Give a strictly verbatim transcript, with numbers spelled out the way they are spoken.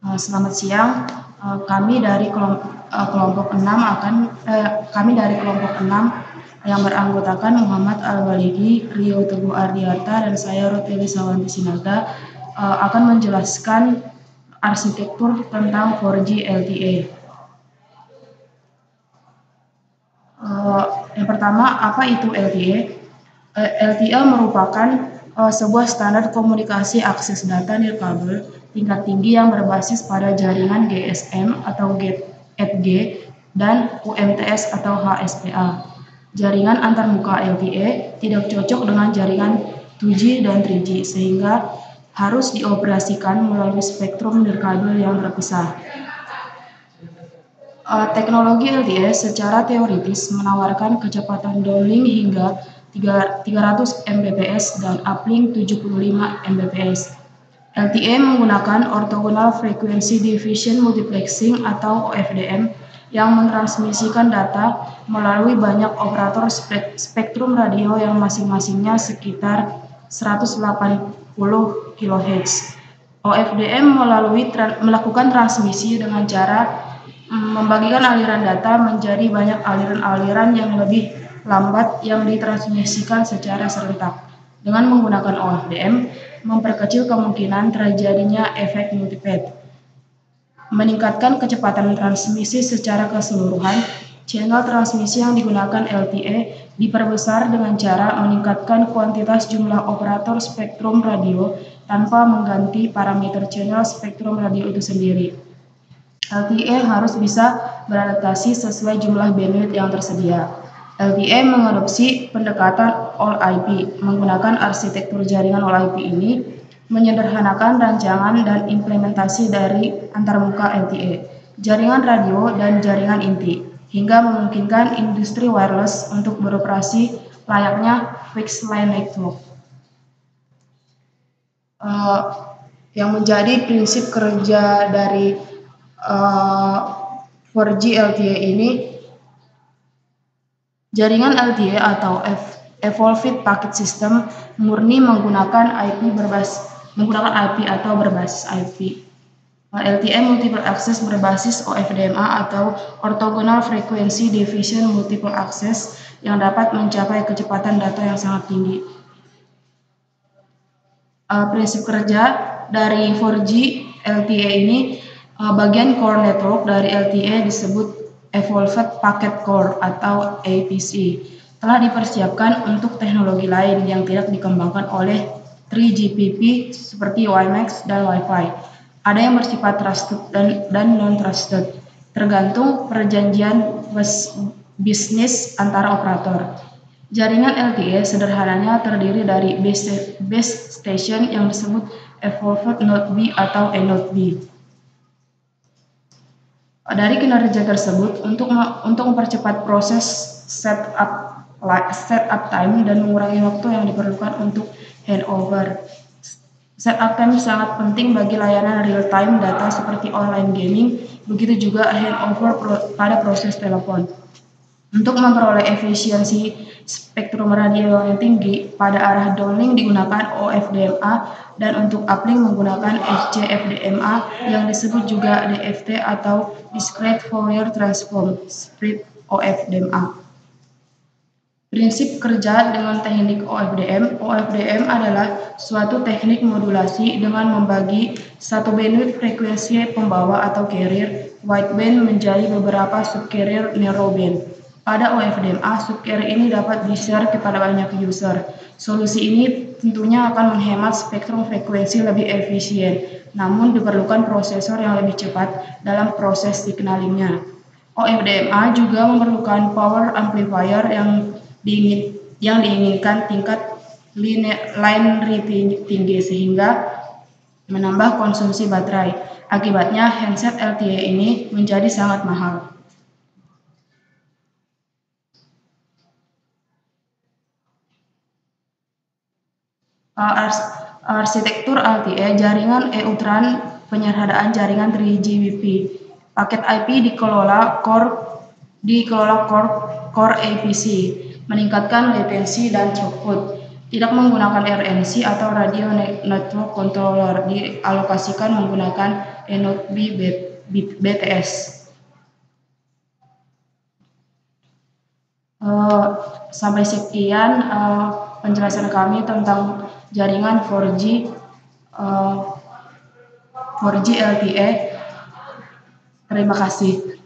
Eh, Selamat siang. Eh, Kami dari kelom- eh, kelompok enam akan eh, kami dari kelompok enam yang beranggotakan Muhammad Al-Walidi, Rio Teguh Ardiarta, dan saya Rutili Sawanti Sinaga eh, akan menjelaskan arsitektur tentang empat G L T E. Eh, yang pertama, apa itu L T E? Eh, L T E merupakan eh, sebuah standar komunikasi akses data nirkabel tingkat tinggi yang berbasis pada jaringan G S M atau Gate at G dan U M T S atau H S P A. Jaringan antarmuka L T E tidak cocok dengan jaringan dua G dan tiga G sehingga harus dioperasikan melalui spektrum nirkabel yang terpisah. Uh, teknologi L T E secara teoritis menawarkan kecepatan downlink hingga tiga ratus megabit per second dan uplink tujuh puluh lima megabit per second. L T E menggunakan Orthogonal Frequency Division Multiplexing atau O F D M yang mentransmisikan data melalui banyak operator spek spektrum radio yang masing-masingnya sekitar seratus delapan puluh kilohertz. O F D M melalui tra melakukan transmisi dengan cara membagikan aliran data menjadi banyak aliran-aliran yang lebih lambat yang ditransmisikan secara serentak. Dengan menggunakan O F D M, memperkecil kemungkinan terjadinya efek multiplet. Meningkatkan kecepatan transmisi secara keseluruhan, channel transmisi yang digunakan L T E diperbesar dengan cara meningkatkan kuantitas jumlah operator spektrum radio tanpa mengganti parameter channel spektrum radio itu sendiri. L T E harus bisa beradaptasi sesuai jumlah bandwidth yang tersedia. L T E mengadopsi pendekatan All I P. Menggunakan arsitektur jaringan All I P ini menyederhanakan rancangan dan implementasi dari antarmuka L T E, jaringan radio dan jaringan inti, hingga memungkinkan industri wireless untuk beroperasi layaknya fixed line network. Uh, yang menjadi prinsip kerja dari Uh, empat G L T E ini, jaringan L T E atau Evolved Packet System murni menggunakan I P berbasis menggunakan I P atau berbasis I P. L T E Multiple Access berbasis O F D M A atau Orthogonal Frequency Division Multiple Access yang dapat mencapai kecepatan data yang sangat tinggi. Uh, prinsip kerja dari empat G L T E ini, bagian core network dari L T E disebut Evolved Packet Core atau A P C. Telah dipersiapkan untuk teknologi lain yang tidak dikembangkan oleh tiga G P P seperti WiMAX dan Wi-Fi. Ada yang bersifat trusted dan, dan non-trusted, tergantung perjanjian bisnis antara operator. Jaringan L T E sederhananya terdiri dari base, base station yang disebut Evolved Node B atau E Node B. Dari kinerja tersebut, untuk untuk mempercepat proses setup setup time dan mengurangi waktu yang diperlukan untuk handover. Setup time sangat penting bagi layanan real time data seperti online gaming, begitu juga handover pro, pada proses telepon. Untuk memperoleh efisiensi spektrum radio yang tinggi, pada arah downlink digunakan O F D M A dan untuk uplink menggunakan F C F D M A yang disebut juga D F T atau Discrete Fourier Transform, Split O F D M A. Prinsip kerja dengan teknik O F D M. O F D M adalah suatu teknik modulasi dengan membagi satu bandwidth frekuensi pembawa atau carrier wideband menjadi beberapa subcarrier narrowband. Pada O F D M A, subcarrier ini dapat di-share kepada banyak user. Solusi ini tentunya akan menghemat spektrum frekuensi lebih efisien, namun diperlukan prosesor yang lebih cepat dalam proses signalingnya. O F D M A juga memerlukan power amplifier yang diingin, yang diinginkan tingkat line rating tinggi sehingga menambah konsumsi baterai. Akibatnya handset L T E ini menjadi sangat mahal. Ars arsitektur L T E, jaringan E-UTRAN, penyederhanaan jaringan tiga G B P. Paket I P dikelola core dikelola core core A P C, meningkatkan latensi dan throughput. tidak menggunakan R N C atau Radio Network Controller, dialokasikan menggunakan Enode B T S. Uh, sampai sekian uh, penjelasan kami tentang jaringan empat G uh, empat G L T E. Terima kasih.